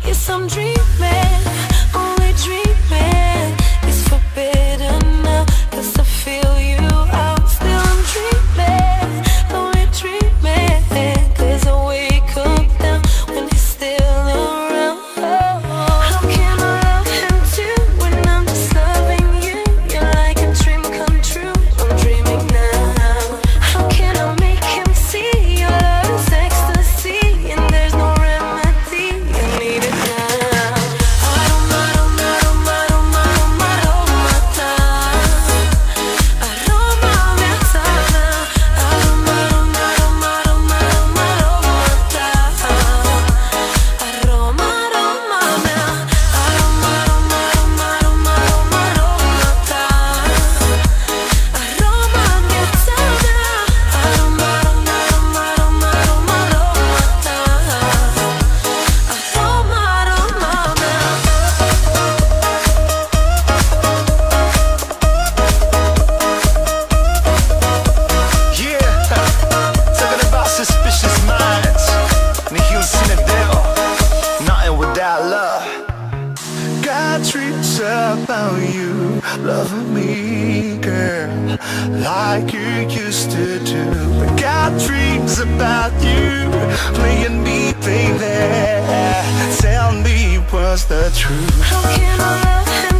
Yes, I'm dreaming, only dreaming. It's forbidden now, 'cause I feel you out. Still I'm dreaming, only dreaming. 'Cause I wake up down when he's still around. How can I love him too when I'm just loving you? You're like a dream come true, I'm dreaming now. How can I make him see your love is ecstasy, and there's no remedy, I need it now. Aroma, aroma, aroma, aroma, aroma, aroma, aroma, aroma, aroma, aroma, aroma, aroma, aroma, Yeah, talking about suspicious minds. Nihil sine deo, nothing without love. Got dreams about you, loving me, girl, like you used to do. Got dreams about you, playing me, baby. Tell me what's the truth. how can I love him